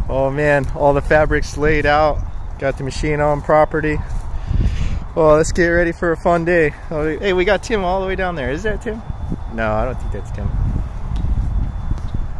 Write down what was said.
Oh man, all the fabrics laid out. Got the machine on property. Well, let's get ready for a fun day. Oh, hey, we got Tim all the way down there. Is that Tim? No, I don't think that's Tim.